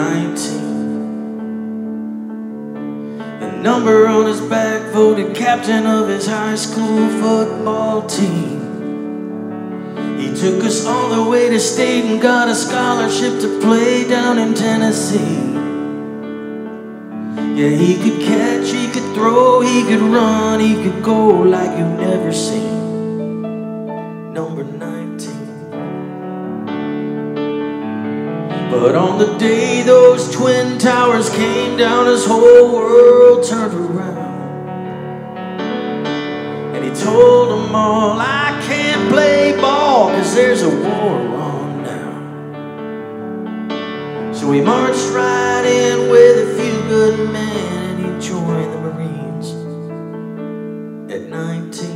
19. The number on his back voted captain of his high school football team. He took us all the way to state and got a scholarship to play down in Tennessee. Yeah, he could catch, he could throw, he could run, he could go like you've never seen. Number 19. But on the day those twin towers came down, his whole world turned around. And he told them all, I can't play ball 'cause there's a war on now. So he marched right in with a few good men, and he joined the Marines at 19.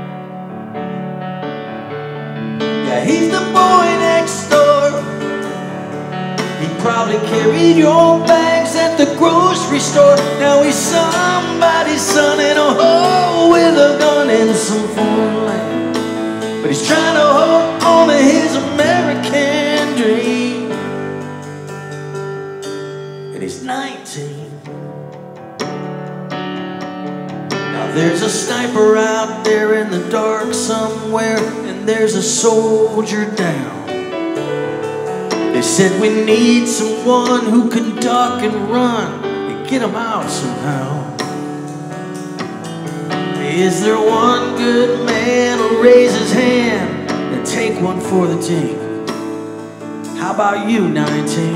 Yeah, he's the boy next door. He probably carried your bags at the grocery store. Now he's somebody's son in a hole with a gun in some foreign land. But he's trying to hold on to his American dream. And he's 19. Now there's a sniper out there in the dark somewhere, and there's a soldier down. They said we need someone who can duck and run and get him out somehow. Is there one good man who'll raise his hand and take one for the team? How about you, 19?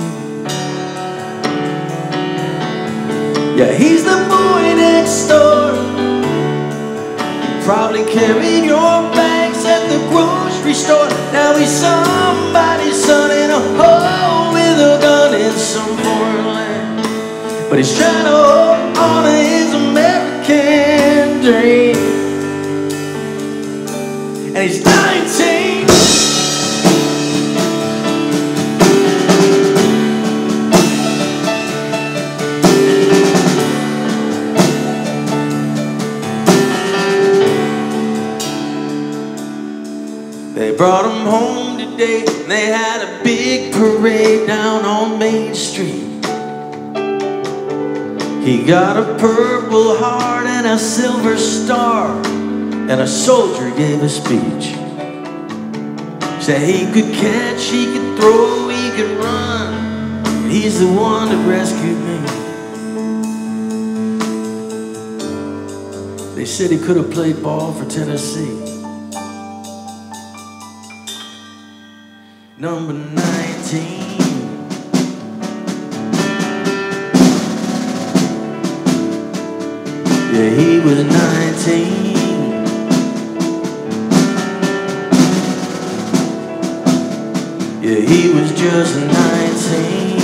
Yeah, he's the boy next door. He probably carried your bags at the grocery store. Now he's somebody's son in a hole with a gun in some foreign land. But he's trying to hold on to his American dream. And he's 19. They brought him home today, and they had a big parade down on Main Street. He got a Purple Heart and a Silver Star, and a soldier gave a speech. Said he could catch, he could throw, he could run, and he's the one that rescued me. They said he could have played ball for Tennessee. Number 19. Yeah, he was 19. Yeah, he was just 19.